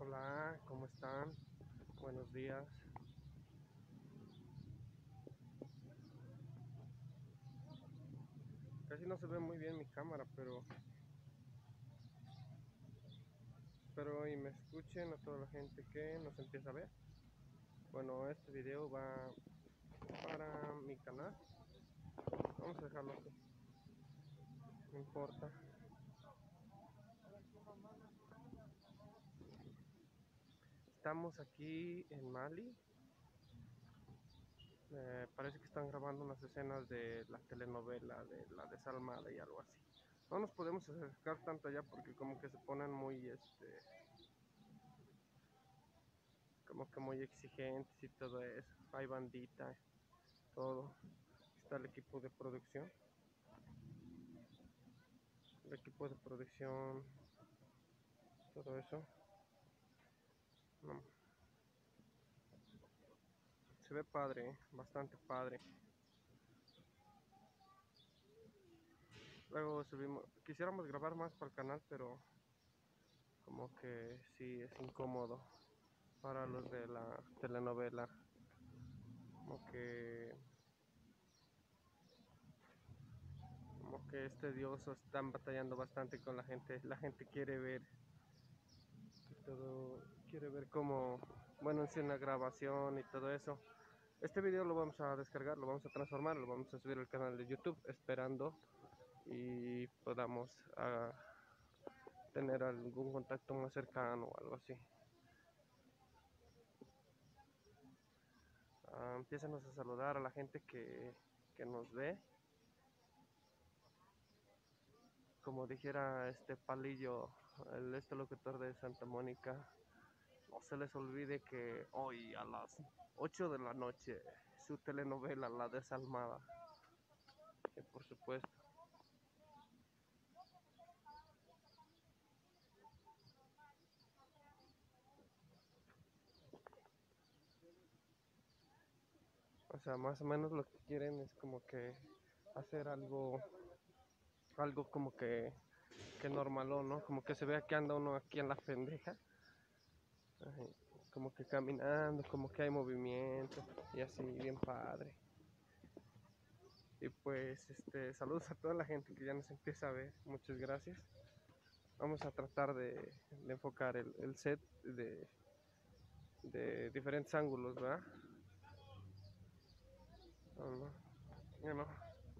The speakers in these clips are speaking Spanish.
Hola, ¿cómo están? Buenos días. Casi no se ve muy bien mi cámara, pero espero hoy me escuchen a toda la gente que nos empieza a ver. Bueno, este video va para mi canal. Vamos a dejarlo así, no importa. Estamos aquí en Mali. Parece que están grabando unas escenas de la telenovela de la desalmada y algo así. No nos podemos acercar tanto allá porque como que se ponen muy como que muy exigentes y todo eso. Hay bandita, todo. Está el equipo de producción, todo eso. No, se ve padre, bastante padre. Luego subimos, quisiéramos grabar más para el canal, pero como que sí es incómodo para los de la telenovela. Como que como que es tedioso, están batallando bastante con la gente quiere ver todo, quiere ver cómo, bueno, es una grabación y todo eso. Este video lo vamos a descargar, lo vamos a transformar, lo vamos a subir al canal de YouTube, esperando y podamos tener algún contacto más cercano o algo así. Empiézanos a saludar a la gente que nos ve. Como dijera este Palillo, el locutor de Santa Mónica, no se les olvide que hoy a las 8 de la noche su telenovela La Desalmada, que por supuesto. O sea, más o menos lo que quieren es como que hacer algo como que normalón, ¿no? Como que se vea que anda uno aquí en la pendeja, ajá, como que caminando, como que hay movimiento y así, bien padre. Y pues, saludos a toda la gente que ya nos empieza a ver, muchas gracias. Vamos a tratar de enfocar el set de diferentes ángulos, ¿verdad? No, no, ya no.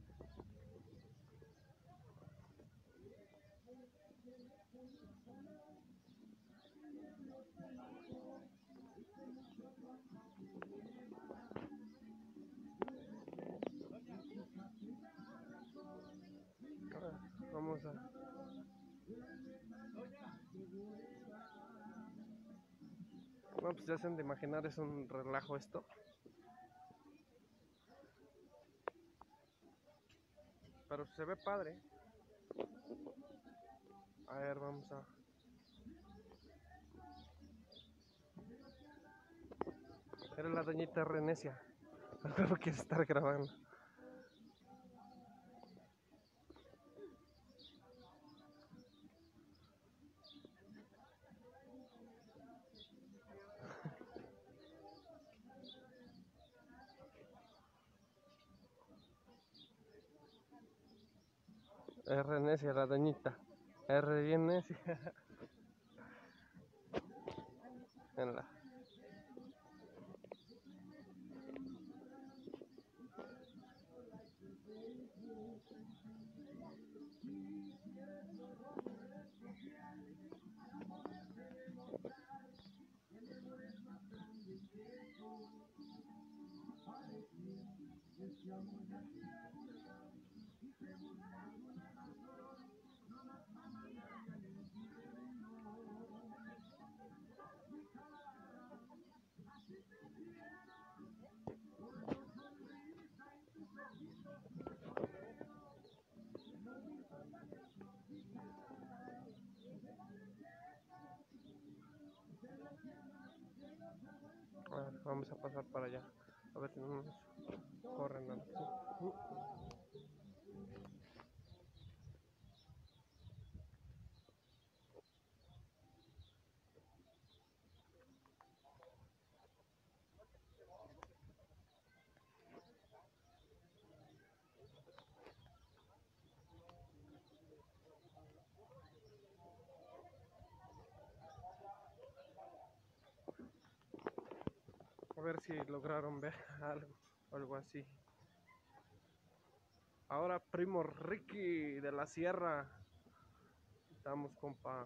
Vamos a... No, pues ya se han de imaginar, es un relajo esto. Pero se ve padre. A ver, vamos a... Era la doñita Renecia. No quiere estar grabando. Es Renecia, la doñita. R bien necia. En la... A ver, vamos a pasar para allá. A ver si no nos corren nada. ver si lograron ver algo así. Ahora primo Ricky de la Sierra. Estamos, compa.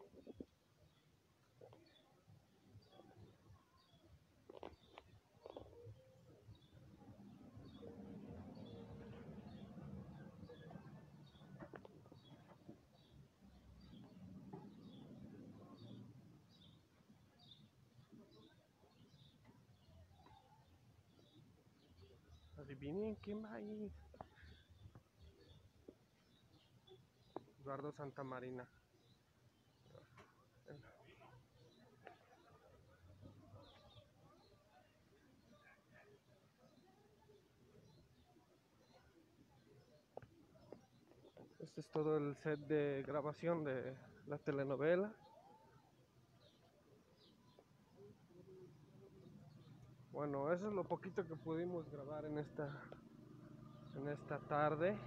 Adivinen quién va ahí. Eduardo Santamarina. Este es todo el set de grabación de la telenovela. Bueno, eso es lo poquito que pudimos grabar en esta tarde,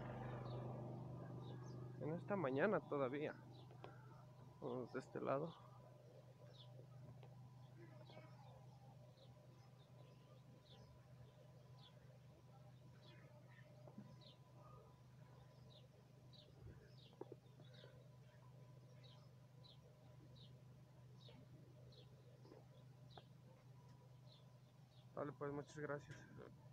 en esta mañana todavía. Vamos de este lado. Vale, pues muchas gracias.